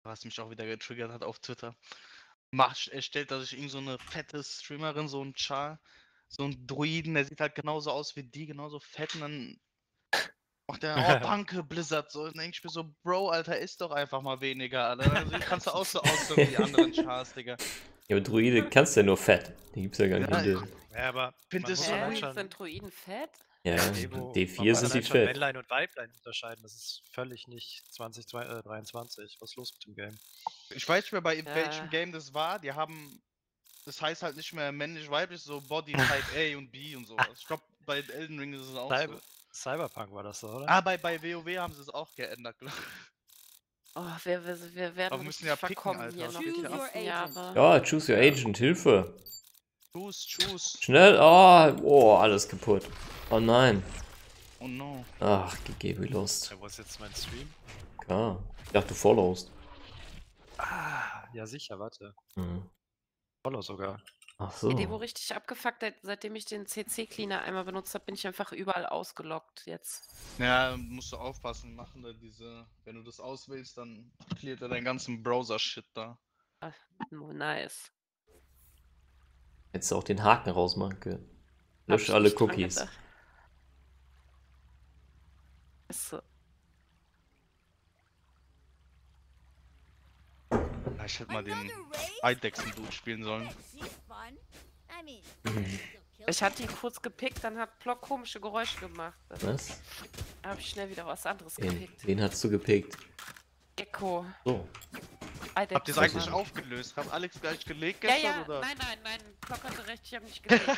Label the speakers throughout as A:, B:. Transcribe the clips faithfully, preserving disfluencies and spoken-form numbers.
A: was mich auch wieder getriggert hat auf Twitter. Macht, erstellt da sich irgend so eine fette Streamerin, so ein Char, so ein Druiden, der sieht halt genauso aus wie die, genauso fett und dann macht der, oh danke Blizzard, so, dann denk ich mir so, Bro, Alter, isst doch einfach mal weniger, Alter, also kannst du auch so aussehen wie die anderen Chars, Digga.
B: Ja, aber Druide kannst du ja nur fett. Die gibt's ja gar nicht
A: Ja,
B: in der.
C: Ja, aber
A: Find
C: man
A: das
C: muss
A: so
C: allein
A: weird.
C: schon
D: Sind Druiden fett?
B: Ja,
C: Evo,
B: D
C: man
B: vier
C: muss
B: sind sie
C: allein schon
B: fett.
C: Männlein und Weiblein unterscheiden. Das ist völlig nicht zwanzig dreiundzwanzig. Was ist los mit dem Game?
A: Ich weiß nicht mehr, bei
D: Ja.
A: welchem Game das war, die haben, das heißt halt nicht mehr männlich-weiblich, so Body Type A und B und sowas. Ich glaube, bei Elden Ring ist es auch
C: Cyber
A: so.
C: Cyberpunk war das so, oder?
A: Ah, bei, bei WoW haben sie es auch geändert, glaub ich.
D: Oh, wir, wir, wir werden
A: Aber wir müssen
D: richtig
A: ja picken,
D: verkommen
A: Alter,
D: hier
A: das
D: noch
A: geht
D: die
A: ja ab.
D: nächsten Jahre.
B: Ja, choose your agent, Hilfe.
A: Choose, choose.
B: Schnell, oh, oh, alles kaputt. Oh nein.
A: Oh no.
B: Ach, G G, we lost.
C: Ja, wo ist jetzt mein Stream?
B: Klar. Ich dachte, du followst.
C: Ah, ja sicher, warte.
B: Hm.
C: Follow sogar.
B: Ach so.
D: Die Devo richtig abgefuckt, seit- seitdem ich den C C-Cleaner einmal benutzt habe, bin ich einfach überall ausgeloggt jetzt.
A: Ja, musst du aufpassen, machen da diese, wenn du das auswählst, dann cleart er deinen ganzen Browser-Shit da.
D: Ah, no, nice.
B: Hättest du auch den Haken rausmachen können.
D: Hab
B: Lösch
D: ich
B: alle
D: nicht dran
B: Cookies.
D: gedacht. Ist so.
A: Ja, ich hätte mal den Eidechsen-Dude spielen sollen.
D: Ich hatte ihn kurz gepickt, dann hat Plock komische Geräusche gemacht. Dann
B: Was?
D: habe ich schnell wieder was anderes
B: Wen,
D: gepickt.
B: wen hast du gepickt?
D: Gecko.
B: So.
A: Habt ihr es
D: Eidechsen.
A: eigentlich aufgelöst? Hat Alex gleich gelegt
D: Ja,
A: gestern,
D: ja,
A: oder?
D: nein, nein, nein, Plock hatte recht, ich habe nicht gelegt.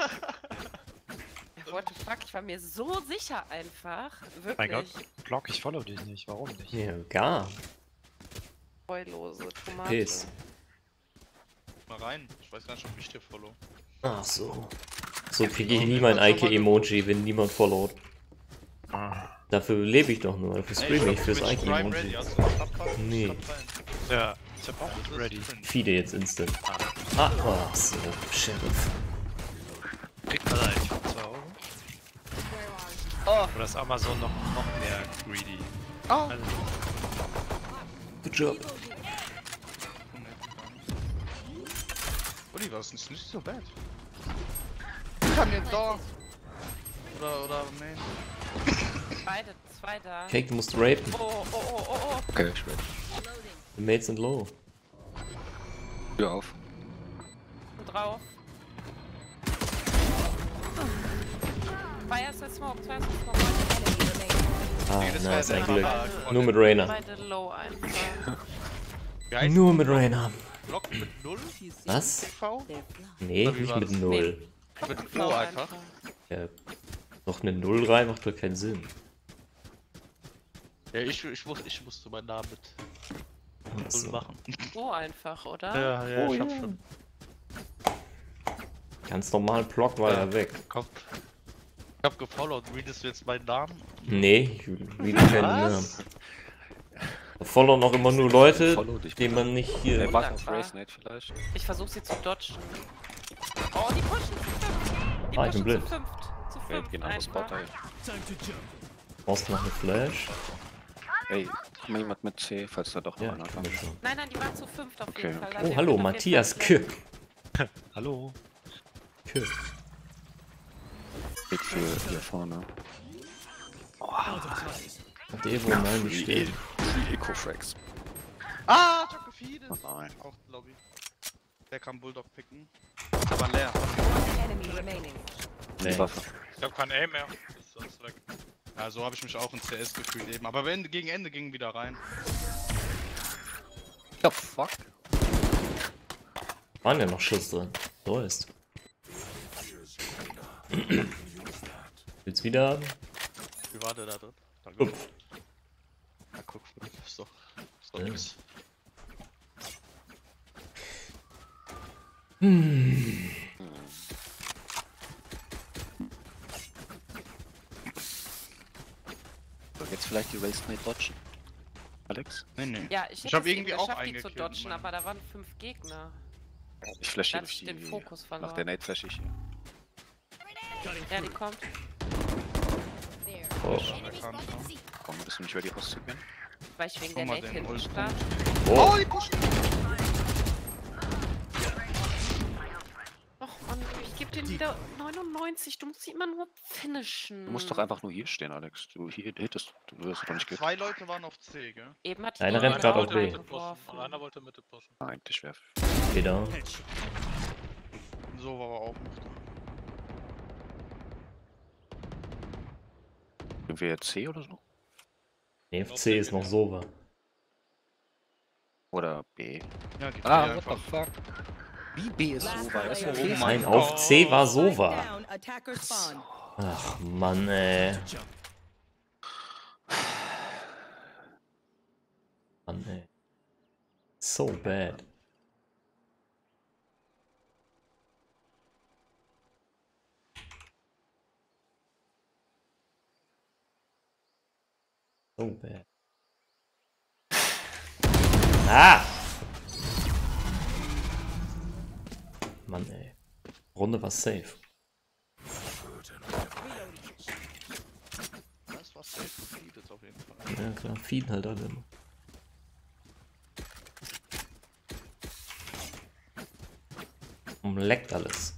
D: Ja, what the fuck, ich war mir so sicher einfach. Wirklich.
C: Mein Gott, Block, ich follow dich nicht. Warum nicht?
B: Ja, gar.
D: Heulose Tomate.
B: Piss.
A: Mal rein. Ich weiß gar nicht, ob ich dir follow.
B: Ach so. So kriege ich nie mein Ike-Emoji, wenn niemand followt.
C: Ah.
B: Dafür lebe ich doch nur. Dafür streame ich fürs
A: Prime
B: Ike-Emoji.
A: ready. Hast du das abpacken?
B: Nee.
A: Kommt rein.
C: Ja, ich hab auch
A: Das ist
C: ready.
A: drin.
B: Feede jetzt instant. Ah, ach so. Sheriff.
C: Kriegt man da eigentlich für zwei Euro?
A: Oh,
C: Oder ist Amazon noch, noch mehr greedy?
A: oh.
C: Also,
B: Good job.
A: Oliver, das ist nicht so bad. Kann mir da. Oder, oder, nee.
D: Beide, zwei da.
B: Cake, du musst rapen.
D: Oh, oh, oh, oh, oh.
E: Okay, ich ready.
B: The mates sind low.
E: Tür auf.
D: Und drauf. Zwei ist der Smoke, zwei ist der Smoke.
B: Ah,
A: Nee, das war
B: nice,
A: der
B: ein Glück.
A: Papa.
B: Nur mit Rainer.
D: Beide low einfach.
A: Wie heißt
B: Nur mit Rainer.
A: Block mit null?
B: Was?
A: T V?
B: Nee,
A: Oder wie
B: nicht
A: war
B: mit
A: das?
B: null.
A: Mit
D: Low
A: O einfach.
B: Ja, noch eine Null rein macht doch keinen Sinn.
A: Ja, ich, ich, wusste, ich musste meinen Namen mit
B: Ach
A: null
B: so.
A: machen.
D: So einfach, oder?
A: Ja, ja,
B: Oh,
A: ich hab
B: ja.
A: schon.
B: Ganz normal Block war
A: Ja.
B: er weg.
A: Kommt. Ich hab gefollowt. Readest du jetzt meinen Namen?
B: Nee, ich will keinen Namen. Da followen auch immer nur Leute,
E: Follow dich.
B: die man nicht
E: Ey,
B: hier.
E: warte auf
D: Wunderbar.
E: Race Nate vielleicht.
D: Ich versuch sie zu dodgen. Oh, die pushen zu fünft. Die
B: Ah, ich bin
D: pushen
B: blind.
D: zu fünft. Zu
E: Okay,
D: fünft
E: gehen andere Spot,
D: einfach.
E: ey.
B: Brauchst du noch eine Flash?
E: Ey, hat mal jemand mit C, falls da doch noch
B: Ja,
E: einer
B: kann
E: kommt.
B: ich schon.
D: Nein, nein, die waren zu fünft auf jeden
E: Okay,
D: Fall.
E: okay.
D: Also
B: Oh,
D: wir
B: hallo,
D: können auf jeden
B: Matthias
D: Fall
B: Kö.
C: hallo?
B: Kö.
E: Geht für hier vorne.
B: Hat Evo nein, die steht.
E: Free Eco-Frags.
A: Ah, ich hab gefeedet.
E: Oh nein.
A: Auch Lobby. Wer kann Bulldog picken? Der war leer.
E: Die
B: Nee.
E: Waffe.
A: Ich hab kein A mehr. Ist sonst weg. Ja, so habe ich mich auch in C S gefühlt eben. Aber wenn, gegen Ende ging wieder rein.
E: The fuck?
B: Waren ja noch Schuss drin. So ist. Willst wieder haben?
A: Wie war der da drin? Danke.
B: Upf.
A: Ja, guck, ist doch, ist doch
B: Ja.
A: nix.
E: So, jetzt vielleicht die Race Nate dodgen. Alex?
A: Nee, nee.
D: Ja, ich,
A: Ich
D: hätte
A: hab
D: es eben
A: irgendwie auch
D: geschafft, die zu
A: eingekillt,
D: dodgen,
A: Mann.
D: aber da waren fünf Gegner.
E: Ich flash
D: Da
E: hier
D: hatte ich
E: durch
D: den
E: die...
D: Fokus
E: Nach
D: verloren.
E: der Nate flash ich hier.
D: Ja, die kommt.
B: Oh.
A: Erkannt, ne?
E: Komm, bist du nicht ready rauszugehen?
D: Weil ich wegen
A: Schau
D: der
A: mal
D: Nate
A: den
D: hinten
A: Ult.
D: stand.
B: Oh,
A: Oh, die pushen!
D: Och Mann, ich geb den wieder neunundneunzig. Du musst sie immer nur finishen.
E: Du musst doch einfach nur hier stehen, Alex. Du hier hittest. Du wirst doch nicht gehittet.
A: Zwei Leute waren auf C, gell?
D: Eben hat die
B: Einer
D: den
B: rennt grad
D: genau
B: auf B.
D: geworfen.
C: Einer wollte Mitte pushen.
E: Eigentlich wäre.
B: wieder.
A: So war er auch noch da.
E: Sind wir jetzt C oder so?
B: Nee, F C ist noch Sova.
E: Oder B?
A: Ja, gib
E: Ah,
A: mir
E: what the
A: einfach.
E: fuck? Wie B ist so weit? Das ist
A: Oh
E: okay.
A: mein
B: Nein, auf C war Sova.
F: Down, attacker spawn.
B: Ach Mann, ey. Mann, ey. So bad. So bad. Ah! Mann, ey. Runde war safe.
A: Das war safe gefeedet auf jeden Fall.
B: Ja klar, feeden halt alle immer. Und leckt alles.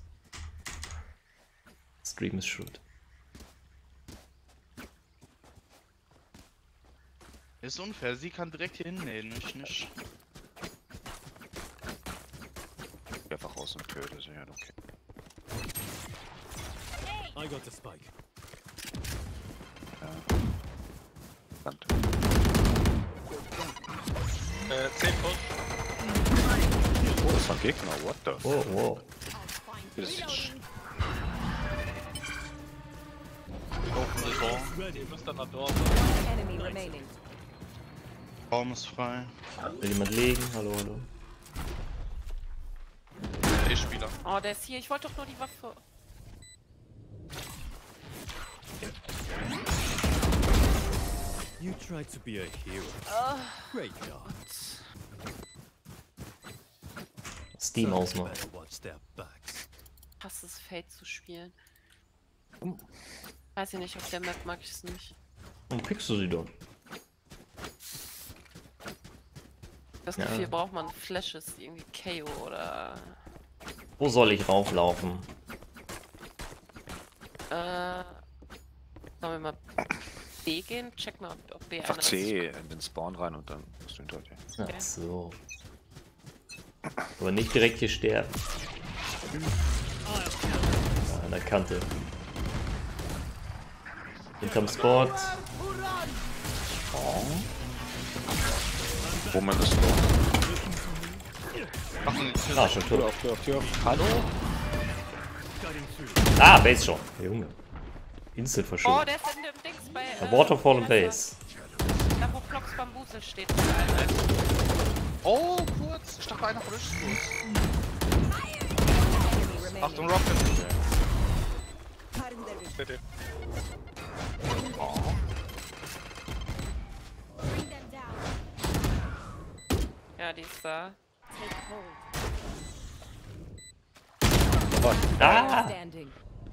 B: Stream ist schuld.
A: Ist unfair, sie kann direkt hier hinnähen, ich nicht.
E: Geh einfach raus und töte sie, ja, okay.
G: I got the spike.
E: Sand.
C: Äh, zehn Push.
E: Oh, das war ein Gegner, what the fuck?
B: Oh, wow.
E: Das ist
A: Open the door.
C: Ihr müsst dann nach dort.
F: Enemy remaining.
A: Raum ist frei.
B: Will jemand legen? Hallo, hallo.
A: D-Spieler.
D: Oh, der ist hier. Ich wollte doch nur die Waffe.
G: You tried to be a hero.
D: Oh,
G: Great job.
B: Steam
G: Some
B: ausmachen.
G: better watch their backs.
D: ich hasse es, Fate zu spielen. Weiß ich nicht, auf der Map mag ich es nicht.
B: Und pickst du sie doch.
D: Das
B: Ja.
D: Gefühl braucht man Flashes, irgendwie K O oder.
B: Wo soll ich rauflaufen?
D: Äh. Sollen wir mal B gehen? Check mal, ob, ob B
E: einfach
D: einer
E: C in den Spawn rein und dann bist du hinter dir.
B: Ach so. Aber nicht direkt hier sterben. Ja, an der Kante. Hinterm Spot.
E: Wo man das Spawn?
A: Machen die
B: Ah, schon tot.
E: Tür auf, Tür auf, Tür auf. Hallo?
B: Ah, Base schon. Junge. Instant
D: Oh,
B: verschoben.
D: der ist in dem Dings bei.
B: A
D: Äh,
B: Waterfall and
D: wie heißt
B: Base.
D: das? Da wo Flox Bambusel steht. ist einer.
A: Oh, kurz! Ich dachte, einer frischt kurz.
F: Enemy remaining.
A: Achtung, Rocket!
F: Cutting their vision.
C: C D.
F: Bring them down.
D: Ja, die ist da.
F: Take hold.
B: Ah!
F: Standing.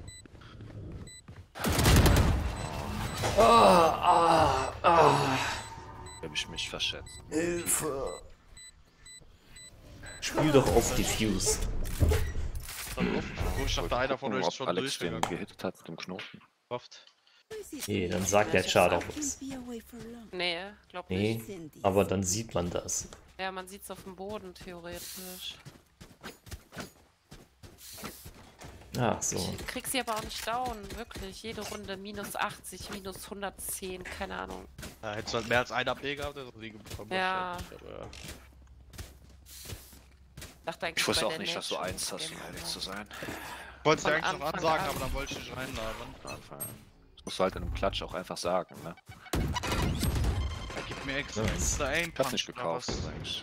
E: Hab ich mich verschätzt.
B: Hilfe! Spiel doch auf Diffused.
A: Dann offen. Oh, ich dachte, einer von
E: Gucken,
A: euch ist
E: ob
A: schon
E: Alex den
A: durchgegangen.
E: gehittet hat mit dem Knoten.
A: Kraft.
B: Nee, dann sagt der Chart auch was.
D: Nee, glaub
B: Nee,
D: nicht.
B: aber dann sieht man das.
D: Ja, man sieht's auf dem Boden theoretisch.
B: Ach so.
D: Ich krieg sie aber auch nicht down, wirklich. Jede Runde minus achtzig, minus hundertzehn, keine Ahnung.
A: Ja, hättest du halt mehr als einer B gehabt, der Siege bekommen.
D: Ja.
A: wahrscheinlich, aber ja.
D: Dachte eigentlich
E: Ich wusste
D: bei
E: auch
D: der
E: nicht,
D: Nate
E: dass du
D: schon
E: eins hast, um
D: Game
E: ehrlich
D: over.
E: zu sein.
A: Ich wollte es
D: Von
A: dir eigentlich noch
D: Anfang
A: ansagen,
D: an.
A: aber dann wollte ich dich reinlabern.
E: Das musst du halt in einem Klatsch auch einfach sagen, ne?
A: Er gibt mir extra
B: Ja.
A: Insta Aim
E: Ich hab's nicht
A: Punch,
E: gekauft
A: oder was?
E: übrigens.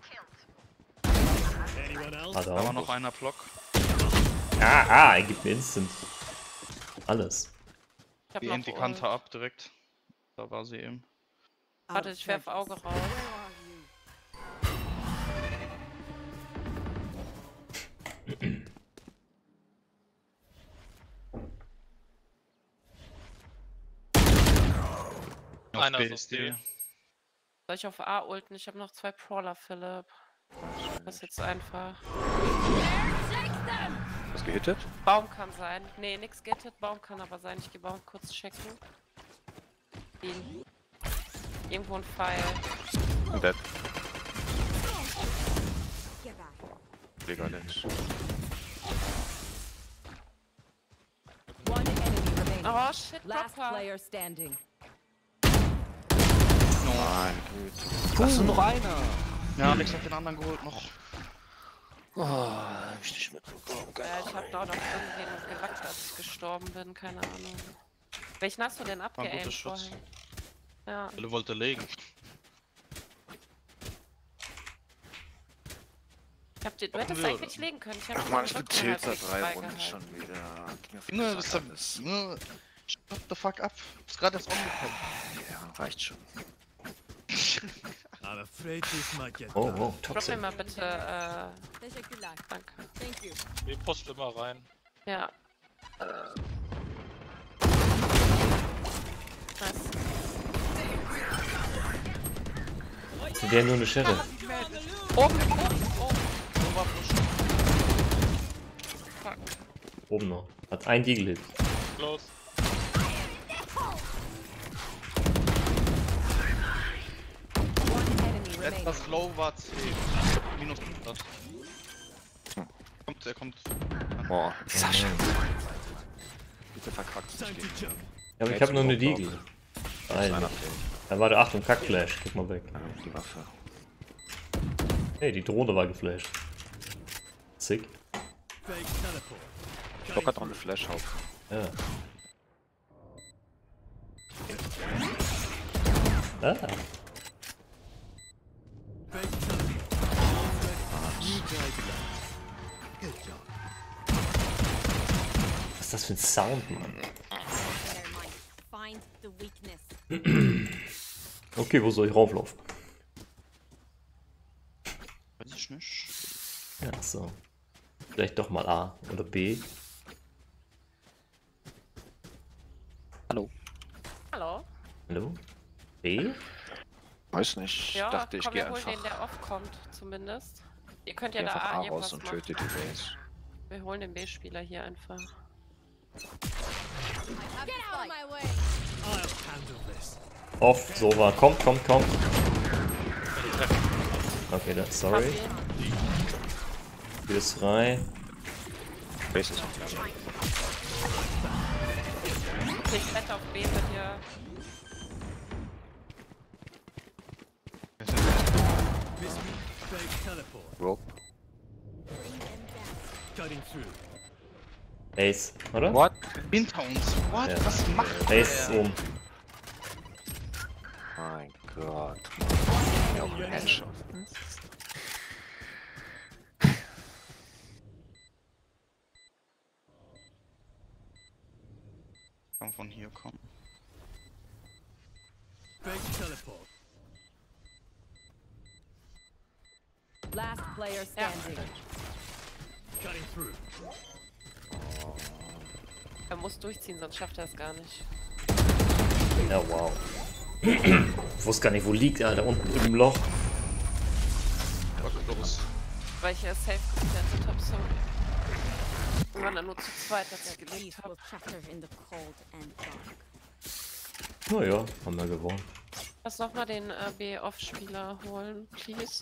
G: Anyone else?
B: Hat er
A: Da war
B: auch.
A: noch einer Block.
B: Ah, ah, er gibt mir Instant. Alles.
D: Ich hab
A: Die
D: noch
A: Ent die Kante
D: Ult.
A: ab direkt. Da war sie eben.
D: Warte, ich werf Auge raus.
A: Auf
C: Einer
A: B
C: ist
A: ist
C: auf
A: die.
C: B.
D: Soll ich auf A ulten? Ich habe noch zwei Brawler, Philipp. Das ist jetzt einfach.
E: Was gehittet?
D: Baum kann sein. Nee, nix gehittet. Baum kann aber sein. Ich gehe Baum kurz checken. Ihn. Irgendwo ein Pfeil.
E: Und dead.
F: Get back.
E: Legal Lens.
F: One enemy remaining.
D: Oh shit,
F: Last
D: Dropper.
F: player standing.
E: Nein, gut. Lass noch einer.
A: Ja, Alex hat den anderen geholt noch.
E: Oh, hab ich nicht mitbekommen.
D: Ja, ich hab da noch irgendwen gewackt, als ich gestorben bin. Keine Ahnung. Welchen hast du denn
A: War ein
D: abgeaimt
A: guter Schutz.
D: vorhin? Ja.
A: Philipp wollte legen.
D: Ich hab dir, du
A: Hoffen
D: hättest
A: wir-
D: eigentlich legen können. Ich hab
E: Ach
D: den
E: man, ich bin
D: Rücken halt
E: Tilter
D: richtig
E: drei
D: beigehalten.
E: Runden schon wieder. Gib mir
A: Junge,
E: was
A: bist du.
E: anderes.
A: Junge, shut the fuck up. Du bist gerade erst umgekommen.
E: Ja, reicht schon.
G: I'm afraid this might get
B: Oh,
G: dark.
B: oh,
D: Drop mir
B: toxic.
D: mal bitte, äh,
F: Teşekkürler.
D: danke.
F: Thank you.
C: Wir posten immer rein.
D: Ja. Nice.
B: Die haben nur eine Schere.
D: Oben, oben, oben. Fuck.
B: Oben noch. Hat ein Deagle-Hit.
C: Los.
F: One enemy remaining.
A: Etwas low war C. Minus hundert. Kommt, er kommt.
E: Boah, Sascha. Bitte verkackt es
G: Time
E: nicht.
G: to jump.
B: Ja, aber ich habe nur eine Deagle.
E: Nein.
B: Nein. Da war der Achtung, Kackflash. Guck mal weg.
E: Die Waffe.
B: Hey, die Drohne war geflasht. Sick.
G: Fake teleport.
E: Locker dran eine Flash auf.
B: Ja. Ah,
G: Fake teleport. You guys left. Good job.
B: was ist das für ein Sound, Mann?
F: Find the weakness.
B: Okay, wo soll ich rauflaufen?
A: Weiß ich nicht.
B: Ja, so. Vielleicht doch mal A oder B.
E: Hallo.
D: Hallo?
B: Hallo? B?
E: Weiß nicht.
D: Ja,
E: Ich dachte, ich
D: komm,
E: gehe
D: wir holen den, der
E: einfach,
D: off kommt, zumindest. Ihr könnt ja
E: geh
D: da
E: einfach
D: A
E: A
D: irgendwas
E: raus und
D: machen.
E: töte die Base.
D: Wir holen den B-Spieler hier einfach.
F: Get out of my way.
G: I'll handle this.
B: Off, so war. Kommt, kommt, kommt. Okay, dann, sorry. Hier ist frei.
E: Base ist noch nicht.
D: Ich fett auf B mit dir.
G: Miss me. Fake teleport.
E: Rope.
G: Cutting through.
B: Ace, oder?
E: What?
A: Hinter uns. What?
B: Ja.
A: Was macht
B: Ace
A: der?
B: oben.
E: Mein Gott. Ja, auch ein Headshot.
A: Kann von hier kommen.
G: Fake teleport.
F: Last player standing.
G: Cutting through.
D: Er muss durchziehen, sonst schafft er es gar nicht.
B: Ja, wow. Ich wusste gar nicht, wo liegt er, da unten im Loch.
A: Was ist los?
D: Weil ich ja safe gesetzt habe, so. Und wenn er nur zu zweit hat gelebt
F: Peace
D: hat.
F: will chatter in the cold and dark.
B: Naja, haben wir gewonnen.
D: Lass noch mal den äh, B-Off-Spieler holen, please.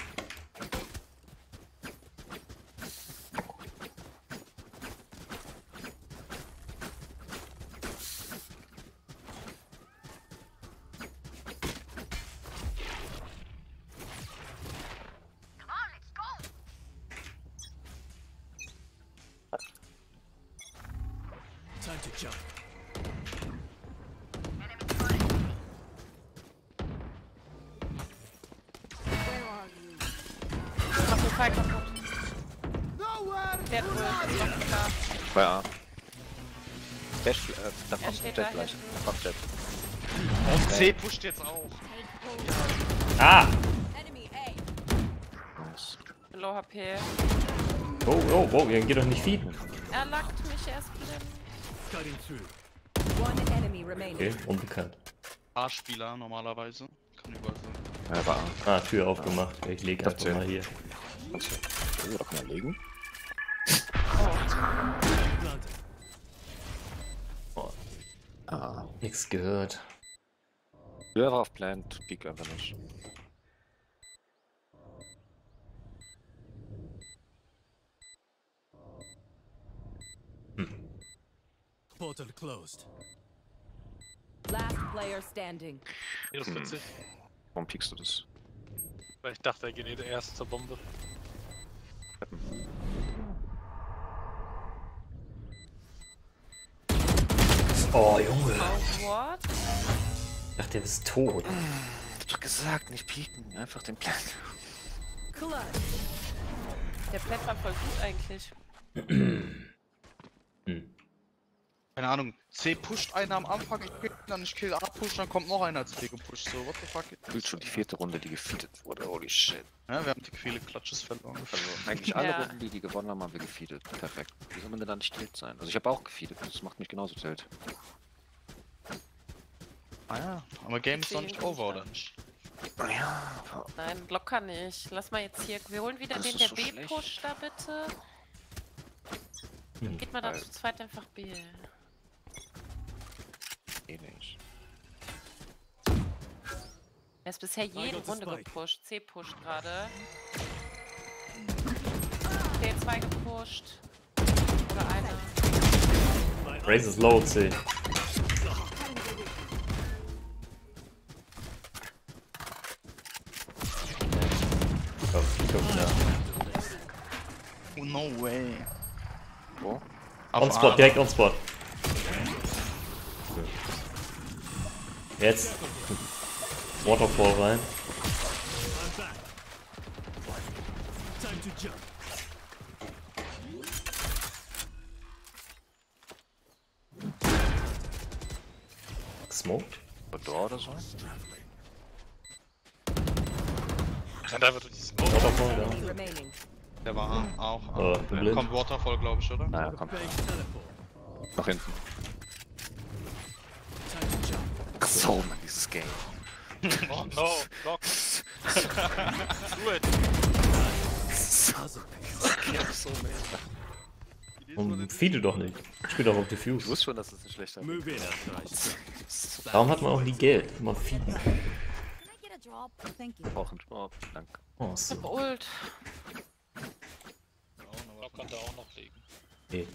G: Time to jump.
F: Where are you?
D: Mach den Pfeil kaputt. Der hat wohl ist klar.
E: Bei A. Dash, äh, da
D: Er
E: kommt
D: steht
E: Jet
D: da
E: gleich.
D: hinten.
E: Da kommt Jet.
A: Und C pusht jetzt auch.
B: Ah!
F: Enemy A.
E: Nice.
D: Low H P.
B: Oh, oh, oh, ihr geht doch nicht feeden.
D: Er lackt mich erst blind.
G: Cutting through.
F: One enemy remaining.
B: Okay, unbekannt.
A: A-Spieler normalerweise. Kann überall sein.
E: Ja, war.
B: Ah, Tür aufgemacht. Ich lege
E: Das
B: einfach
E: zählt.
B: mal hier.
E: Kannst du. Oh, da kann man legen.
G: Planted.
B: Oh,
E: Ah.
B: nix gehört.
E: Tür war auf Plant, Peak einfach nicht.
G: Portal closed.
F: Last player standing.
C: Das ist witzig,
E: Warum piekst du das?
C: weil ich dachte, er geht erst zur Bombe.
B: Oh, Junge.
D: Oh, what?
B: Ich dachte, der ist tot.
E: Ich hab doch gesagt, nicht pieken, einfach den Plant.
F: Clutch.
D: Der Plant war voll gut eigentlich.
B: Hm.
A: Keine Ahnung, C pusht einer am Anfang, ich kill, dann ich kill A pusht, dann kommt noch einer als C gepusht. So, what the fuck?
E: Fühlt schon die vierte Runde, die gefeedet wurde. Holy shit.
A: Ja, wir haben die viele Clutches verloren.
E: Also eigentlich alle
D: Ja.
E: Runden, die die gewonnen haben, haben wir gefeedet. Perfekt. Wie soll man denn da nicht tilt sein? Also ich habe auch gefeedet, das macht mich genauso tilt.
A: Ah ja, aber Game ist noch nicht over, oder nicht?
E: Ja,
D: Nein, locker nicht. Lass mal jetzt hier. Wir holen wieder
E: Das
D: den,
E: ist
D: der
E: so
D: B
E: schlecht.
D: pusht da bitte.
B: Hm.
D: Geht mal da
E: Weil-
D: zu zweit einfach B.
E: eh nicht.
D: Er ist bisher jede
G: got the
D: Runde
G: spike.
D: gepusht. C pusht gerade. D zwei gepusht. Oder einer.
B: Raze ist low, C. Komm, komm, ja.
A: Oh, no way.
E: Wo?
B: On
A: Auf
B: Spot,
A: A.
B: direkt on Spot. Jetzt. Waterfall rein.
G: I'm back. Time to jump.
B: Smoked.
E: Door oder so?
C: Rennt einfach durch die Smoke.
B: Waterfall,
F: Enemy
B: ja.
F: remaining.
A: Der war A, auch A.
B: Äh, blind.
A: Kommt Waterfall, glaube ich, oder?
E: Naja, komm.
G: Preparing teleport.
E: Nach hinten.
G: Time to jump.
E: Ach so, man, dieses Game.
C: Oh no, Lock. Do it.
G: Puzzle.
B: Und feede doch nicht. Spiel doch auf
E: Ich
B: Diffuse.
E: wusste schon, dass es ein schlechter
G: Move in, Arthritis.
B: Warum hat man auch nie Geld? Immer feeden.
F: Can I get a drop? Thank you.
E: Brauchen Drop, danke.
B: Oh,
D: Ich
B: so.
D: hab Ult.
C: Lock kann da auch noch liegen.
B: Okay.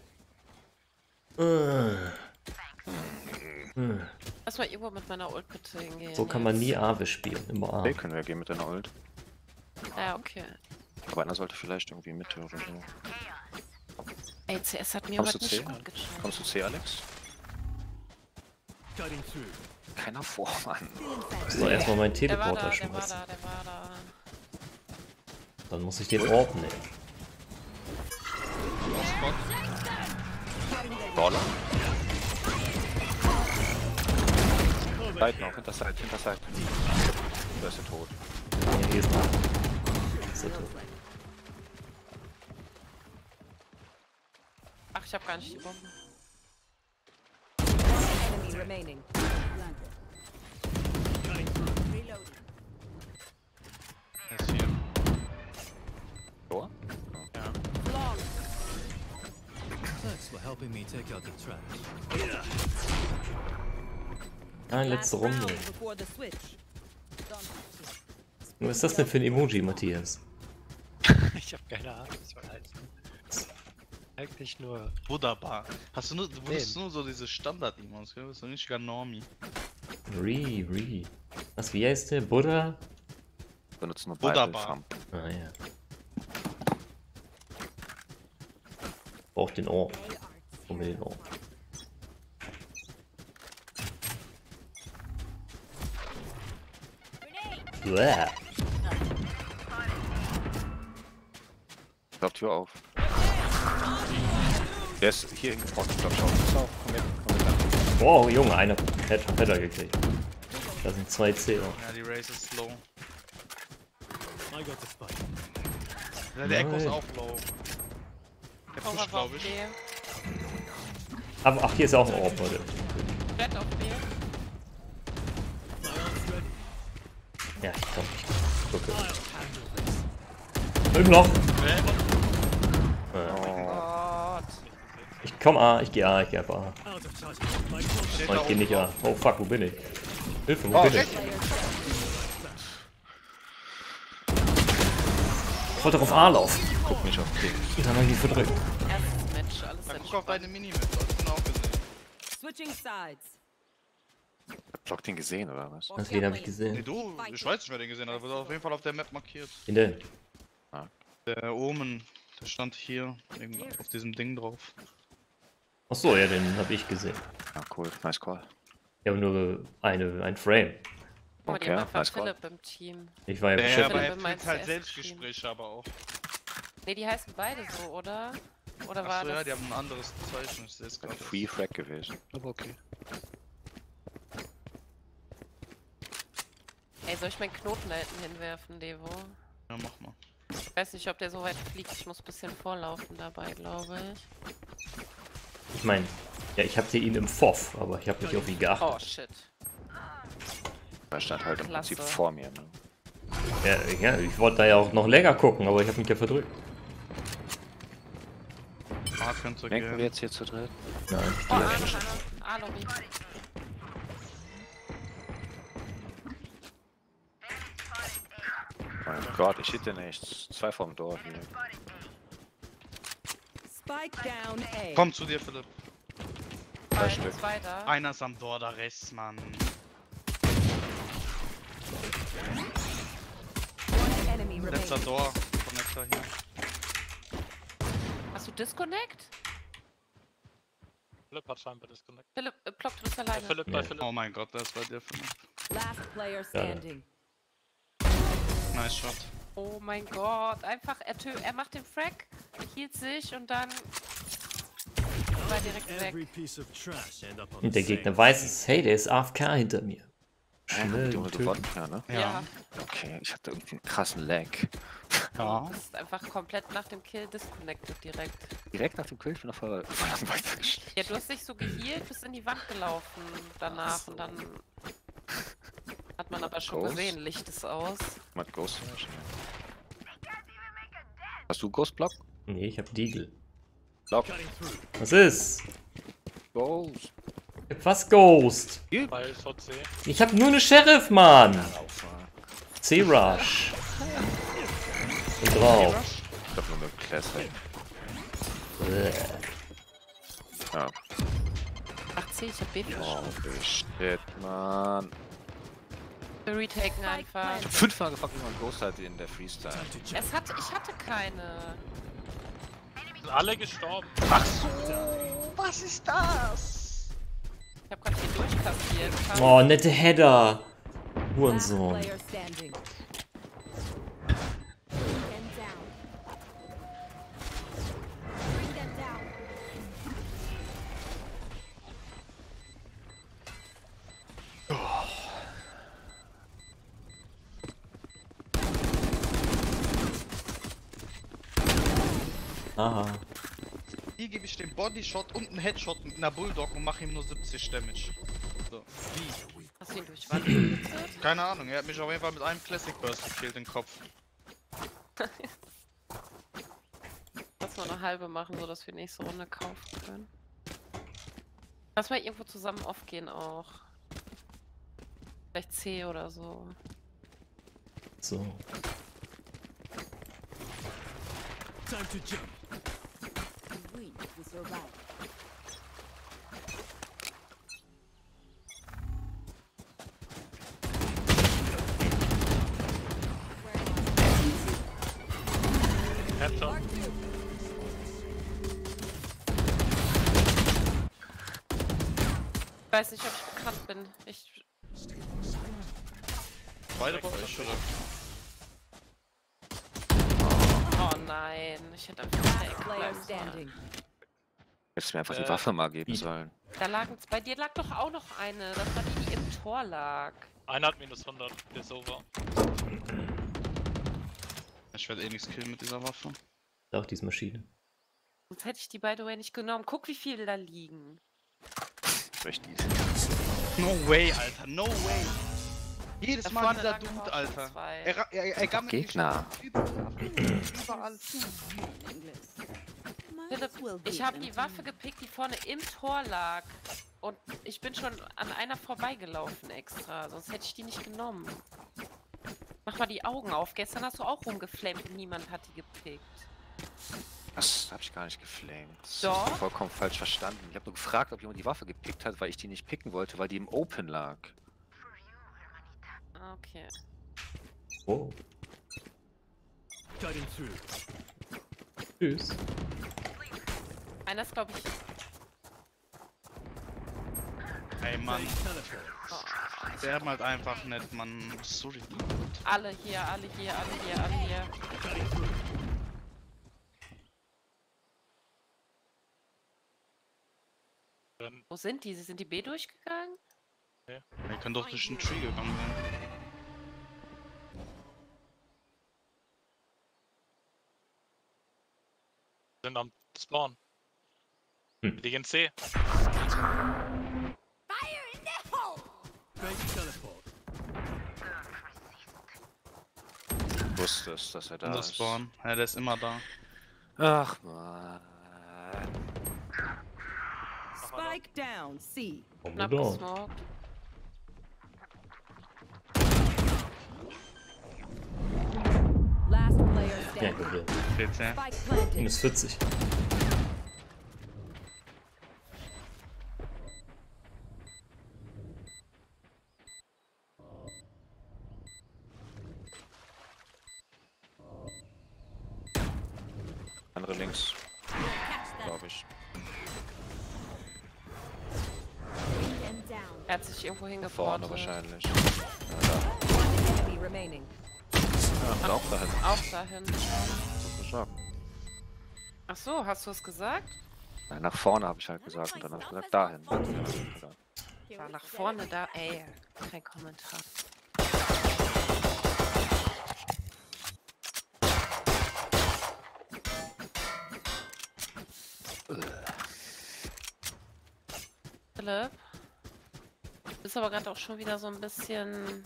B: Äh. Äh.
D: Lass mal irgendwo mit meiner Ult bitte hingehen.
B: So kann man
D: jetzt.
B: nie Ave spielen, immer A.
E: Okay, können wir gehen mit deiner Ult.
D: Ja, okay.
E: Aber einer sollte vielleicht irgendwie Mitte oder so.
D: Ey, C S hat mir
E: Kommst
D: heute
E: du C?
D: nicht gut getan.
E: Kommst du C, Alex?
G: Cutting through.
E: Keiner vor, Mann.
B: So, erstmal meinen
D: Der war
B: Teleporter
D: da, der war
B: schmeißen.
D: da, der war da.
B: Dann muss ich den Orb nehmen.
E: Baller. Seiten auf, hinter Seite, hinter Seite. Da ist er tot.
B: Ja, hier ist noch. Ist er tot.
D: Ach, ich hab gar nicht die Bombe.
F: Enemy remaining.
G: Cutting through.
F: Reloading.
A: Er ist hier.
E: Tor?
F: Long.
G: Thanks for helping me take out the trash.
B: Ah, letzte
F: Last
B: Runde.
F: round before the switch.
B: Was ist das denn für ein Emoji, Matthias?
C: Ich hab keine Ahnung, was soll heißen. Eigentlich nur.
A: Wunderbar. Hast du nur, du benutzt
C: Nee.
A: nur so diese Standard-Emotes, gell? Du bist doch nicht gar Normie.
B: Re, Re. Was, wie heißt der? Buddha?
E: Benutzen nur
A: Wunderbar.
E: Bible Thumb.
B: Ah, ja. Braucht den Orb. Hol mir den Orb. Bäh.
E: Ich glaub, Tür auf. Der ist hier hingebracht, ich glaub, schau. Pass auf, komm mit, komm mit.
B: Wow, Junge, einer hat schon Petter gekriegt. Da sind zwei C auch.
A: Ja, die Race ist low.
G: I got the spike.
A: Ja, der Echo ist
B: Nein.
A: auch low. Der
D: Power
A: pusht,
D: war auf
A: glaube ich.
D: B.
B: Aber ach, hier ist auch ein Orb, Leute.
D: Red auf B.
G: My arm's ready.
B: Ja, ich komm. Ich gucke. Im Loch. Ja.
D: Gott.
B: Ich komm A, ich geh A, ich geh einfach A.
G: Out of touch. My
A: Steht
B: Oh,
A: da
B: ich geh
A: oben
B: nicht A.
A: drauf.
B: Oh fuck, wo bin ich? Hilfe, wo
A: Oh,
B: bin ich?
A: rechts.
B: Ich wollte doch auf A laufen.
E: Guck mich auf den.
B: Und dann hab ich ihn verdrückt.
D: Erstes Match, alles
A: Dann guck auf
D: entspannt.
A: deine Minimap, hast du auch gesehen.
F: Switching sides.
E: Block den gesehen, oder was?
B: Das wen hab ich
A: Nee,
B: gesehen?
A: du, ich weiß nicht, wer den gesehen hat, aber der ist auf jeden Fall auf der Map markiert.
B: In der.
A: Der Omen, der stand hier irgendwo auf diesem Ding drauf.
B: Achso, ja, den hab ich gesehen.
E: Ja, cool. Nice call.
B: Ich habe nur eine, ein Frame.
D: Guck mal, die
E: Okay,
D: haben einfach
E: nice call.
D: Philipp im Team.
B: Ich war ja
A: Ja, aber
B: beschäftigt.
A: er
D: Philipp
A: führt
D: meinst
A: halt
D: du
A: Selbstgespräche aber auch.
D: Ne, die heißen beide so, oder? Oder war
A: Achso, ja,
D: das...
A: die haben ein anderes Zeichen, ich sehe es gerade.
E: Free Frag gewesen. Aber okay.
D: Ey, soll ich meinen Knoten da hinten hinwerfen, Devo?
A: Ja, mach mal.
D: Ich weiß nicht, ob der so weit fliegt. Ich muss ein bisschen vorlaufen dabei, glaube ich.
B: Ich meine, ja, ich hatte ihn im Foff, aber ich habe nicht auf ihn geachtet.
D: Oh, shit.
E: Er stand halt im
D: Klasse.
E: Prinzip vor mir, ne?
B: Ja, ja, ich wollte da ja auch noch länger gucken, aber ich habe mich ja verdrückt.
A: Ah, könnte
E: Denken wir
A: gehen.
E: jetzt hier zu dritt?
B: Nein.
D: Oh, Arno, Arno. A-Lobby.
E: Mein Gott, ich hitte nichts. Zwei vom Door hier.
F: Spike down A.
A: Komm zu dir, Philipp.
D: Zwei,
E: Stück.
D: zwei da.
A: Einer ist am Door, da rechts, Mann.
F: One enemy
A: Letzter
F: remaining.
A: Door, Connector hier.
D: Hast du Disconnect?
C: Philipp hat scheinbar Disconnect.
D: Philipp, äh, Plock, du bist
C: Bei
D: alleine.
C: Philipp,
B: Ja.
C: bei Philipp.
A: Oh mein Gott, der ist bei dir, Philipp.
F: Last player standing.
A: Nice Shot.
D: Oh mein Gott. Einfach, er, tö er macht den Frag, hielt sich und dann... war direkt
G: every
D: weg.
G: piece of trash end up on
B: Und der
G: the same
B: Gegner weiß es. Hey, der ist A F K hinter mir.
E: Hä,
B: Schnell
E: die Junge
B: töten.
E: gewonnen, ja, ne?
D: Ja.
E: Okay, ich hatte irgendwie einen krassen Lag.
A: Ja.
D: Du bist einfach komplett nach dem Kill disconnected direkt.
E: Direkt nach dem Kill, ich bin auf voll weitergeschickt.
D: Ja, du hast dich so geheilt, bist in die Wand gelaufen danach
E: Ach so.
D: und dann hat man aber schon
E: Ghost?
D: gesehen, Licht ist aus.
E: Mit Ghost Flash, ja. Hast du Ghost Block?
B: Nee, ich hab Deagle.
E: Block.
G: cutting through.
B: Was ist?
E: Ghost.
B: Was Ghost?
C: Bei V C.
B: Ich hab nur eine Sheriff, Mann.
E: Laufer.
B: C-Rush. Und drauf.
E: Ich glaub nur eine Classic.
B: Bäh.
E: Ja.
D: Ach C, ich hab B
E: Oh,
D: verschoben.
E: shit, man.
D: Wir retaken einfach.
E: Ich hab fünfmal gefragt, wie man Ghost hatte in der Freestyle.
G: Time to jump.
D: Es hat, ich hatte keine.
C: Sind alle gestorben.
A: Was ist das?
D: Ich hab grad hier durchkassiert.
B: Oh, nette Header.
F: Last
B: Hurensohn.
F: player standing.
B: Aha.
A: Hier gebe ich den Bodyshot und einen Headshot mit einer Bulldog und mache ihm nur siebzig Damage. So.
D: Hast du ihn durch Wand geblitzt?
A: Keine Ahnung, er hat mich auf jeden Fall mit einem Classic Burst gekillt im Kopf.
D: Lass mal eine halbe machen, sodass wir nächste Runde kaufen können. Lass mal irgendwo zusammen aufgehen auch. Vielleicht C oder so.
B: So.
G: Time to jump.
F: We will survive.
C: Headshot.
D: Ich weiß nicht, ob ich bekannt bin. Ich.
A: Beide bei euch, oder?
D: Oh nein, ich hätte einfach in der Ecke
F: Player
D: bleiben sollen.
F: standing.
E: Hättest du mir einfach die
C: Äh,
E: Waffe mal geben
B: wie-
E: sollen.
D: Da lagen, bei dir lag doch auch noch eine. Das war die, die im Tor lag.
C: Einer hat minus hundert. Der ist over.
A: Ich werde eh nichts killen mit dieser Waffe.
B: Auch diese Maschine.
D: Sonst hätte ich die by the way nicht genommen. Guck, wie viele da liegen.
E: Richtig.
A: No way, Alter, no way. Jedes
D: Da
A: Mal
D: vorne
A: dieser
D: lang
A: Dude,
D: noch
A: Alter.
D: zwei.
A: Er, ra- er, er gammelt mich
E: Gegner.
A: Überall. Überall.
D: Philipp, ich habe die Waffe gepickt, die vorne im Tor lag. Und ich bin schon an einer vorbeigelaufen extra, sonst hätte ich die nicht genommen. Mach mal die Augen auf. Gestern hast du auch rumgeflammt und niemand hat die gepickt.
E: Das habe ich gar nicht geflamed. Das
D: Doch.
E: hast du vollkommen falsch verstanden. Ich habe nur gefragt, ob jemand die Waffe gepickt hat, weil ich die nicht picken wollte, weil die im Open lag.
D: Okay.
B: Oh.
G: Cutting through.
B: Tschüss.
D: Einer ist, glaube ich...
A: Ey, Mann.
G: Teleport.
D: Oh,
A: Der halt einfach nicht, Mann. Sorry.
D: alle hier, alle hier, alle hier, alle hier.
G: Cutting through.
C: Dann
D: Wo sind die? Sind die B durchgegangen?
A: Er kann doch durch den Tree gegangen sein.
C: sind am Spawn.
B: Hm.
C: Die gehen C.
G: Fake teleport.
E: Ich wusste es, dass er da
A: Unser
E: ist.
A: Spawn. Ja, der ist immer da.
E: Ach man.
F: Spike down, C.
D: Knapp
B: Komm
D: gesmoked.
F: Last player
B: Ja,
F: standing.
B: gut.
A: C C.
F: Spike planted.
B: Minus vierzig.
E: Andere links, glaube ich.
F: And down.
D: Er hat sich irgendwo
E: Vorne
D: hingeportet.
E: wahrscheinlich. Ja, da.
F: One enemy remaining.
E: Ja, und auch dahin.
D: Auch dahin.
E: Sozusagen.
D: Ach so, hast du es gesagt?
E: Nein, nach vorne habe ich halt gesagt und dann habe ich gesagt dahin. Ja,
D: War nach vorne da. Ey, kein Kommentar. Philipp? Du bist aber gerade auch schon wieder so ein bisschen...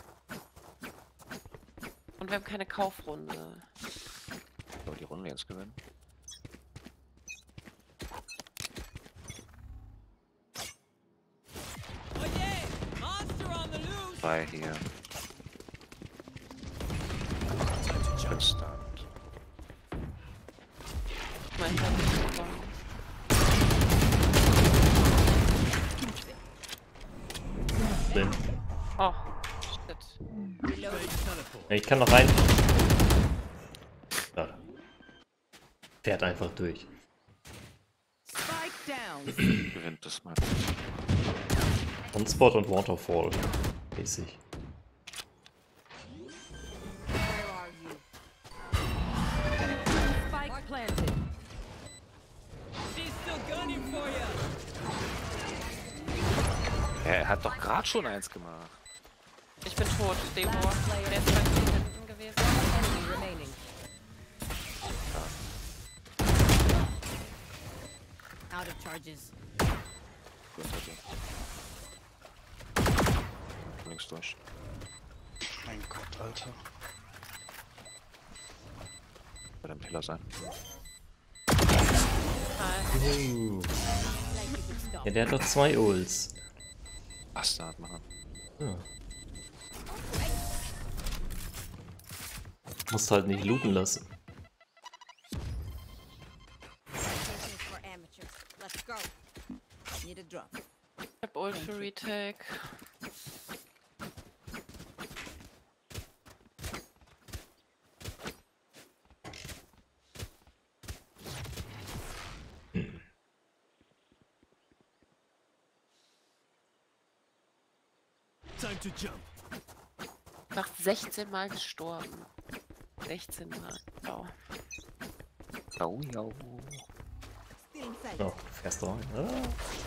D: Und wir haben keine Kaufrunde.
E: soll die Runde jetzt gewinnen? Zwei hier. Stand.
D: Mein Gott.
B: Drin.
D: Oh, shit.
G: Fake teleport.
B: Ja, ich kann noch rein. Ja. Fährt einfach durch.
F: Spike down.
E: Gewinnt das mal.
B: Und Spot und Waterfall. Mäßig.
F: Where are you? Spike planted.
E: Ja, er hat doch gerade schon eins gemacht.
D: Ich bin tot, Demo. Der ist bei mir hinten gewesen.
F: Enemy remaining. Out of charges.
E: Hinter dir. Links durch.
A: Mein Gott, Alter.
E: Bei dem Pillar sein.
B: Uh. Ja, der hat doch zwei Ults.
E: Bastard machen.
B: Ja. Musst halt nicht looten lassen.
F: For amateurs. Let's go. Need a drop.
D: Ich hab Ult für Retake.
G: Time to jump.
D: Nach sechzehn Mal gestorben. sechzehn Mal. Wow.
E: Au, jau.
F: Still inside.
B: So, fährst du rein. Ah.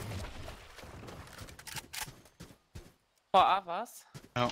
D: Vor A was?
A: Ja.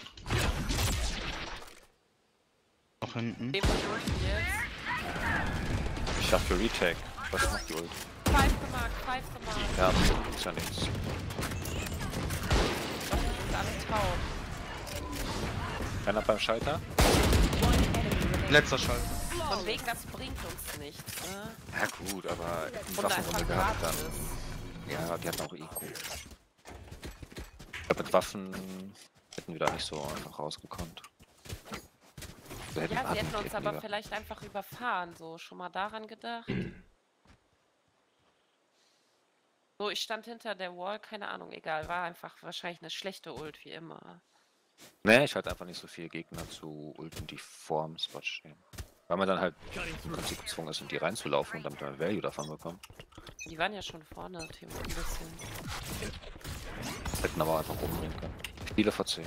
A: Noch hinten.
D: Demo durch jetzt.
E: Ich hab für Retake. Was macht die Ult?
D: Five gemacht, five gemacht.
E: Ja, ist ja nichts.
D: Das ist alles taub.
E: Einer beim Schalter.
A: Letzter Schalt.
D: Von wegen, das bringt uns nichts, ne?
E: Ja gut, aber die
D: Und
E: Waffenrunde
D: einfach
E: gehabt dann.
D: gratis.
E: Ja, die hatten auch I Q. Ich glaube, mit Waffen hätten wir da nicht so einfach rausgekommen. Wir hätten
D: Ja, sie
E: Waffen,
D: hätten uns
E: hätten
D: aber
E: wir-
D: vielleicht einfach überfahren, so schon mal daran gedacht. So, ich stand hinter der Wall, keine Ahnung, egal, war einfach wahrscheinlich eine schlechte Ult, wie immer.
E: Nee, ich hatte einfach nicht so viele Gegner zu ulten, die vorm Spot stehen. Weil man dann halt
G: Cutting
E: im
G: through.
E: Prinzip gezwungen ist, in die reinzulaufen und damit man Value davon bekommt.
D: Die waren ja schon vorne, Timo, ein bisschen.
E: Hätten aber einfach umbringen können. Viele vor zehn.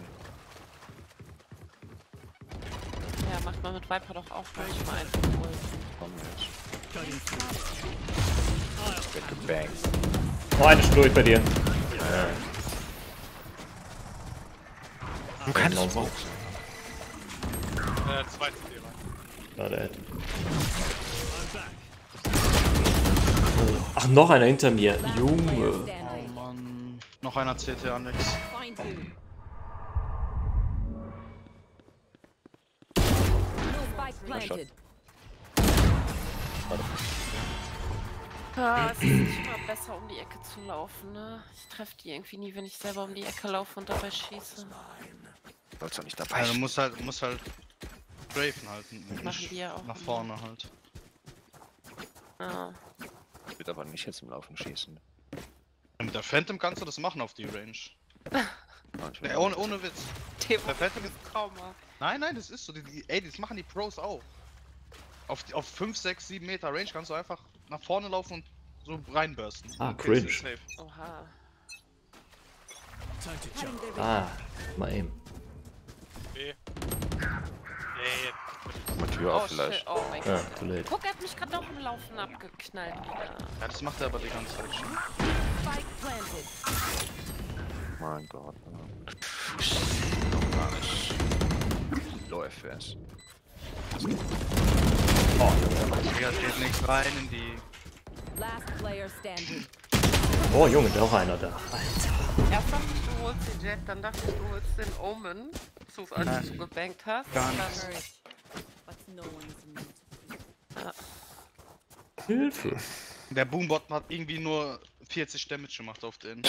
D: Ja, macht man mit Viper doch auch manchmal einfach Ult.
E: Kommen jetzt.
G: Cutting through.
E: Wird gebangt.
B: Oh, eine Stuhl bei dir.
E: Du
B: kannst
E: kannst
B: Smoke.
C: Äh, zweite Lehrer.
B: Ja, der hat.
G: I'm back.
B: Ach, noch einer hinter mir.
F: Last player
B: Junge.
A: Oh
F: standing.
A: Mann. Noch einer C T, Alex.
F: Find you. Spike planted.
D: Ja, es ist nicht immer besser, um die Ecke zu laufen, ne? Ich treffe die irgendwie nie, wenn ich selber um die Ecke laufe und dabei schieße.
E: Sollst du nicht dabei
A: Also
E: stehen.
A: muss halt, muss halt Draven halten.
D: Das
A: und
D: machen
A: nicht
D: die ja auch
A: nach
D: immer.
A: vorne halt.
D: Ja.
E: Ich würde aber nicht jetzt im Laufen schießen.
A: Mit der Phantom kannst du das machen auf die Range.
E: Ja, ich
A: Nee,
E: will-
A: ohne, ohne Witz.
D: Timo,
A: Der Phantom ist.
D: Trauma.
A: Nein, nein, das ist so. Die, die, ey, das machen die Pros auch. Auf, die- auf fünf, sechs, sieben Meter Range kannst du einfach nach vorne laufen und so reinbursten.
B: Ah,
A: Und
B: cringe.
A: ist safe.
D: Oha.
G: Time to jump.
F: Cutting the
B: Ah, mal eben.
C: B. Nee,
E: Mal Tür
D: Oh,
E: auf
D: shit.
E: vielleicht.
D: Oh mein
B: Ja,
D: Gott.
B: too late.
D: Guck, er hat mich gerade doch im Laufen abgeknallt wieder.
A: Ja, das macht er aber die ganze Zeit schon.
F: spike planted.
E: Mein Gott. Noch gar nicht. Low F P S.
A: Digga, es geht nichts rein in die.
F: Last player standing.
B: Oh, Junge, da auch einer da. Alter.
D: Erst dachte ich, du holst den Jet, dann dachte ich, du holst den Omen, zu, als du gebankt hast.
A: Gar
D: und dann-
A: nichts.
F: But no one is immune to
B: Hilfe.
A: Der Boombot hat irgendwie nur vierzig Damage gemacht auf den.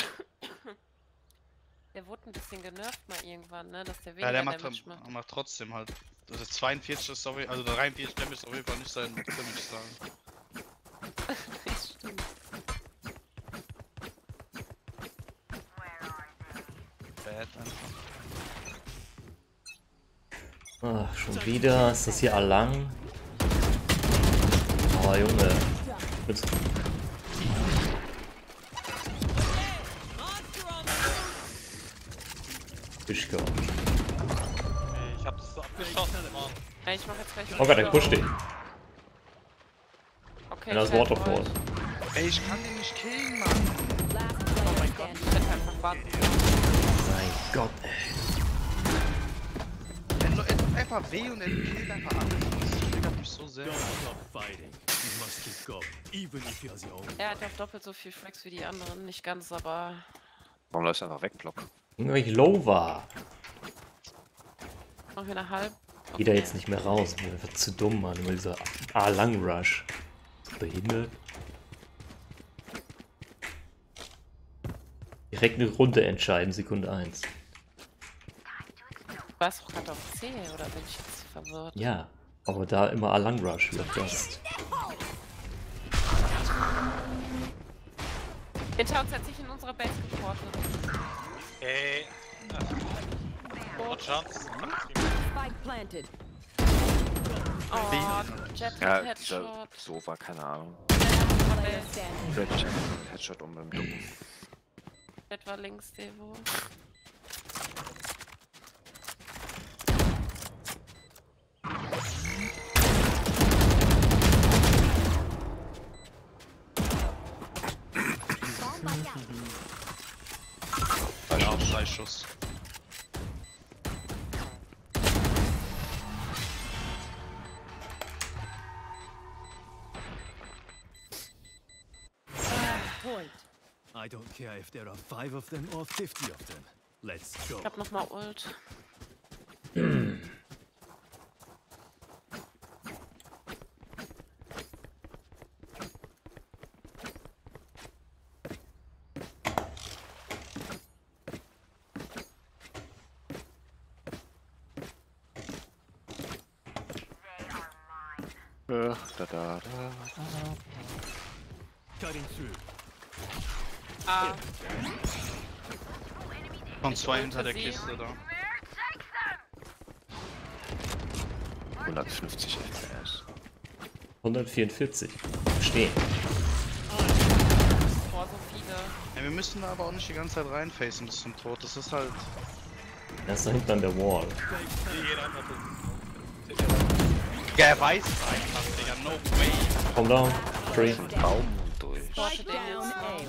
D: Der wurde ein bisschen genervt mal irgendwann, ne? Dass der weniger
A: Ja, der macht,
D: Damage macht.
A: macht trotzdem halt. Das ist zweiundvierzig, ist auf jeden- also dreiundvierzig Damage ist auf jeden Fall nicht sein Damage sagen.
D: Das stimmt.
A: Bad einfach.
B: Ach, schon wieder. Ist das hier allang? Oh, Junge. Mit Fisch gehabt.
C: nee, ich hab's so abgeschossen, Mann.
D: Ja, ich mach jetzt gleich.
B: Oh Gott, der pusht den.
D: Okay,
B: Einer ist
D: ich halt
B: Waterfall.
D: euch.
A: Ey, ich kann den nicht killen, Mann.
F: lose. Last player standing.
D: Ich hätte einfach warten.
B: Mein Gott, ey.
A: Er läuft einfach weh und er killt einfach alles. Das triggert mich so sehr.
G: Don't stop fighting. You must keep going, even if you're the only.
D: Er hat auch doppelt so viel Frags wie die anderen. Nicht ganz, aber.
E: Warum läufst du einfach weg, Block?
B: Junge, weil ich low war.
D: Noch wieder halb.
B: Geht da jetzt nicht mehr raus. Mir einfach zu dumm, Mann. Immer dieser A-Lang-Rush. Behindert. Direkt eine Runde entscheiden, Sekunde eins.
D: Du warst doch gerade auf C, oder bin ich jetzt verwirrt?
B: Ja, aber da immer A-Lang-Rush wird das.
D: Hinter uns hat sich in unsere Base geportet.
C: Ey. No chance.
F: Spike planted.
D: Oh, Jet
E: Ja,
D: mit
E: dieser
D: Headshot.
E: Sova, keine Ahnung.
F: Player standing.
E: Vielleicht Headshot um beim Ducken.
D: Jet war links, Devo.
A: Ja, drei Schuss.
F: Point.
G: I don't care if there are five of them or fifty of them. Let's go.
D: Ich hab nochmal Ult.
E: Äh, da, da, da.
G: Cutting through.
D: Ah,
A: Von zwei hinter der
D: sie.
A: Kiste da.
E: hundertfünfzig F P S.
B: hundertvierundvierzig. Stehen.
D: boah, so viele.
A: Ja, wir müssen da aber auch nicht die ganze Zeit reinfacen bis zum Tod. Das ist halt.
B: Er ist da hinten an der Wall.
A: Ja, er weiß es einfach, Digga. No way.
B: Komm down. Free.
E: Baum durch.
F: Spike down A.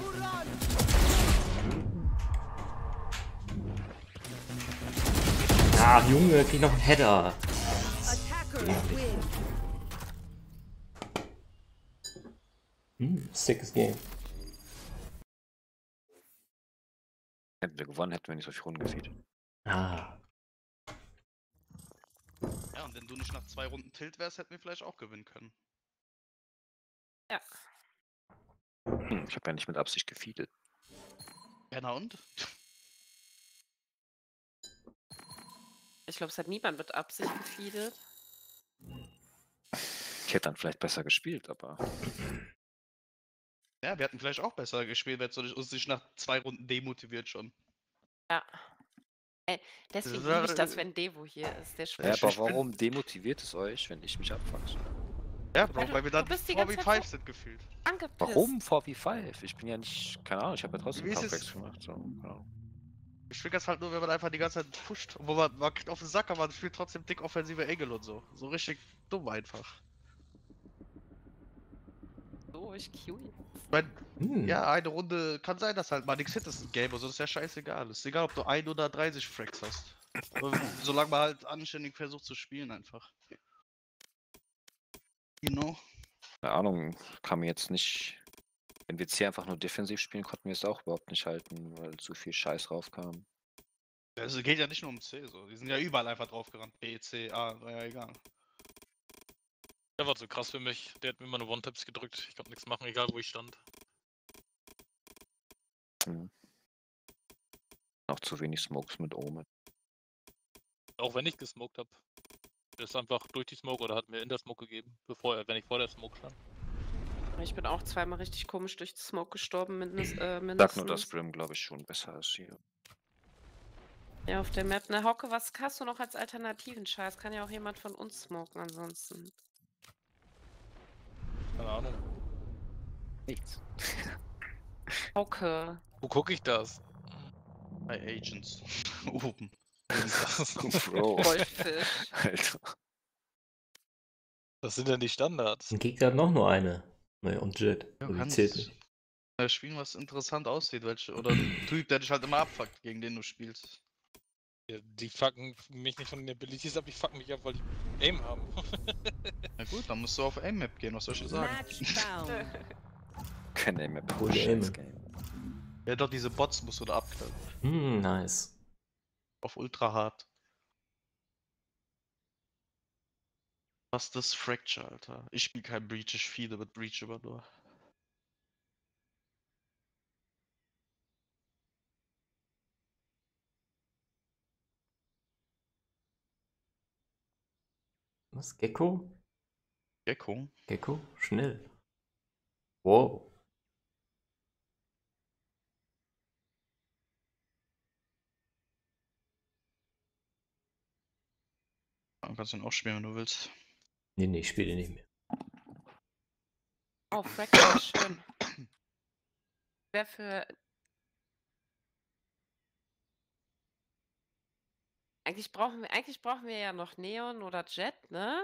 B: Ach Junge, krieg noch einen Header.
F: Attackers win.
B: Hm, sickes Game.
E: Hätten wir gewonnen, hätten wir nicht solche Runden gefeedet.
B: Ah.
A: Ja, und wenn du nicht nach zwei Runden Tilt wärst, hätten wir vielleicht auch gewinnen können.
D: Ja.
E: Hm, ich habe ja nicht mit Absicht gefeedet.
A: Ja, na und?
D: Ich glaube, es hat niemand mit Absicht gefeedet.
E: Ich hätte dann vielleicht besser gespielt, aber.
A: Ja, wir hätten vielleicht auch besser gespielt, wenn es uns nicht nach zwei Runden demotiviert schon.
D: Ja. Ey, deswegen liebe ich das, wenn Devo hier ist. Der
E: Ja,
D: spricht.
E: aber warum demotiviert es euch, wenn ich mich abfuck?
A: Ja,
D: Ja,
A: Bro,
D: du-
A: weil wir
D: du
A: dann
D: bist die
A: vier
D: ganze
A: v
D: Zeit
A: fünf
D: so-
A: sind gefühlt.
D: Angepisst.
E: Warum vier v fünf? Ich bin ja nicht. Keine Ahnung, ich habe ja trotzdem
A: Wie ist
E: Comebacks
A: es?
E: gemacht. So, keine Ahnung.
A: Ich will das halt nur, wenn man einfach die ganze Zeit pusht. Wo man, man kriegt auf den Sack, aber man spielt trotzdem dick offensive Engel und so. So richtig dumm einfach.
D: So, ich kiwi.
A: Ich mein,
B: Hm.
A: ja, eine Runde kann sein, dass halt mal nichts hittest im Game, also das ist ja scheißegal. Ist egal, ob du ein oder dreißig Fracks hast. Aber solange man halt anständig versucht zu spielen einfach. You know?
E: Keine Ahnung, kann mir jetzt nicht. Wenn wir jetzt hier einfach nur defensiv spielen, konnten wir es auch überhaupt nicht halten, weil zu viel Scheiß raufkam.
A: Es geht ja nicht nur um C, so. Die sind ja überall einfach drauf gerannt. B, C, A, war ja egal.
H: Der war zu krass für mich. Der hat mir immer eine One-Taps gedrückt. Ich konnte nichts machen, egal wo ich stand.
E: Hm. Noch zu wenig Smokes mit Omen.
H: Auch wenn ich gesmoked habe. Der ist einfach durch die Smoke oder hat mir in der Smoke gegeben, bevor er, wenn ich vor der Smoke stand.
D: Ich bin auch zweimal richtig komisch durch die Smoke gestorben, mindest, äh,
E: Sag
D: mindestens.
E: nur, dass Brim, glaube ich, schon besser ist hier.
D: Ja, auf der Map. Na, Hauke, was hast du noch als alternativen Scheiß? Kann ja auch jemand von uns smoken ansonsten.
H: Keine Ahnung.
E: Nichts.
D: Hauke.
H: Wo gucke ich das?
A: Bei Agents. Oben.
E: Bro,
D: Goldfisch.
E: Alter.
H: Was sind denn die Standards?
B: Ein Gegner hat noch nur eine. Naja, und Jet.
A: Ja,
B: Also die
A: kann
B: zählt
A: es-
B: nicht.
A: Äh, spielen, was interessant aussieht, welche. Oder ein Typ, der dich halt immer abfuckt, gegen den du spielst.
H: Ja, die fucken mich nicht von den Abilities ab, die fucken mich ab, weil die Aim haben.
A: Na gut, dann musst du auf Aim-Map gehen, was soll ich dir sagen?
F: Match found.
E: Keine Aim mehr.
B: Hol die Aim.
E: Game.
A: Ja, doch, diese Bots musst du da abknallen.
B: Hm, nice.
A: Auf ultra hart. Was ist das Fracture, Alter? Ich spiel kein Breach, ich feede mit Breach immer nur.
B: Was? Gecko?
A: Gecko?
B: Gecko? Schnell. Wow.
A: Dann kannst du ihn auch spielen, wenn du willst.
B: Nee, nee, ich spiele nicht mehr.
D: Oh, Fracture, schön. Wer für. Eigentlich brauchen wir, eigentlich brauchen wir ja noch Neon oder Jet, ne?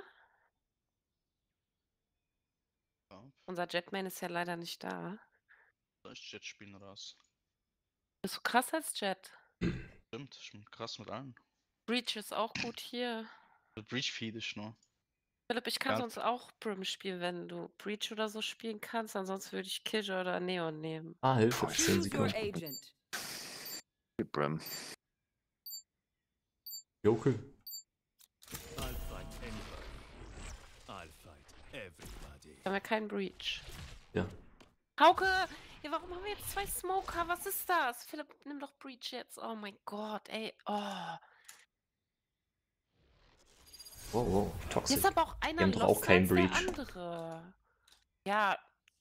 A: Ja.
D: Unser Jetman ist ja leider nicht da.
A: Soll ich Jet spielen oder was?
D: Bist du krass als Jet?
A: Stimmt, ich bin krass mit allen.
D: Breach ist auch gut hier.
A: Mit Breach feed ich nur.
D: Philipp, ich kann
A: Ja.
D: sonst auch Brim spielen, wenn du Breach oder so spielen kannst. Ansonsten würde ich Killjoy oder Neon nehmen.
B: Ah, Hilfe. zehn
F: Choose your
B: Sekunden.
F: agent.
E: Brim.
B: Jokel.
G: I'll fight anybody. I'll fight everybody.
D: Haben wir keinen Breach.
B: Ja.
D: Hauke! Ja, warum haben wir jetzt zwei Smoker? Was ist das? Philipp, nimm doch Breach jetzt. Oh mein Gott, ey. Oh.
B: Wow, wow,
D: Hier
B: toxic.
D: ist aber auch einer
B: haben doch auch
D: loster
B: keinen
D: als der
B: Breach.
D: andere. Ja,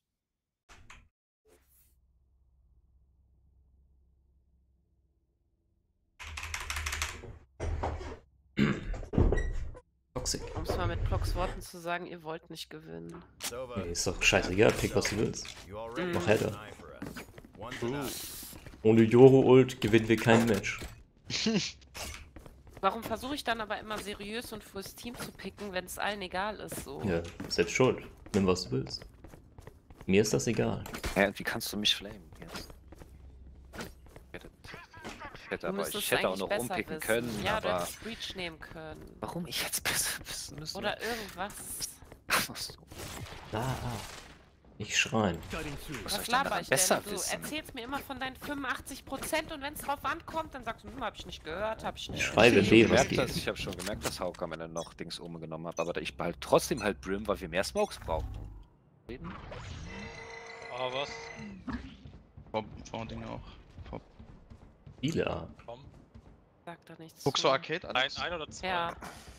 B: Toxic.
D: um es mal mit Blocks Worten zu sagen, ihr wollt nicht gewinnen.
B: Nee, ist doch scheißegal, pick was du willst. Mach Header. Ohne Yoro-Ult gewinnen wir kein Match.
D: Warum versuche ich dann aber immer seriös und fürs Team zu picken, wenn es allen egal ist? So.
B: Ja, selbst schuld. Nimm was du willst. Mir ist das egal.
E: Hä, wie kannst du mich flamen jetzt? Ich hätte, ich hätte,
D: Du
E: aber,
D: müsstest
E: ich hätte auch
D: eigentlich
E: noch
D: besser
E: rumpicken
D: wissen.
E: können,
D: Ja, du
E: aber...
D: hättest Breach nehmen können.
E: Warum ich jetzt besser wissen müssen?
D: Oder irgendwas.
E: Ach so.
B: Ah, ah. Nicht schreien.
E: Was soll
D: Was
E: ich denn
D: laber
E: daran
D: ich denn?
E: besser
D: Du
E: wissen?
D: erzählst mir immer von deinen fünfundachtzig Prozent und wenn es drauf ankommt, dann sagst du, hm, hab ich nicht gehört, hab ich nicht
B: Schreibe
E: Ich
B: B,
E: hab
B: was
E: gemerkt, dass,
B: geht.
E: ich habe schon gemerkt, dass Hauke am Ende noch Dings oben genommen hat, aber ich behalte trotzdem halt Brim, weil wir mehr Smokes brauchen. Reden?
H: Ah, was?
A: Vor, vor Ding auch. Vor.
B: Viele A.
H: Komm.
D: Sag da nichts.
A: Guckst
D: zu.
A: du Arcade
H: Ein,
A: alles?
H: ein oder zwei?
D: Ja.